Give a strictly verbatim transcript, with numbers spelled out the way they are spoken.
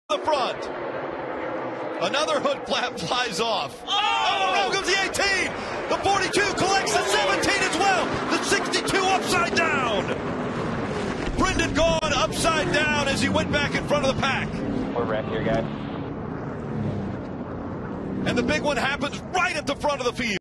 the front. Another hood flap flies off. Oh, oh goes the eighteen. The forty-two collects the seventeen as well. The sixty-two upside down. Brendan Gaughan upside down as he went back in front of the pack. We're wrecked here, guys. And the big one happens right at the front of the field.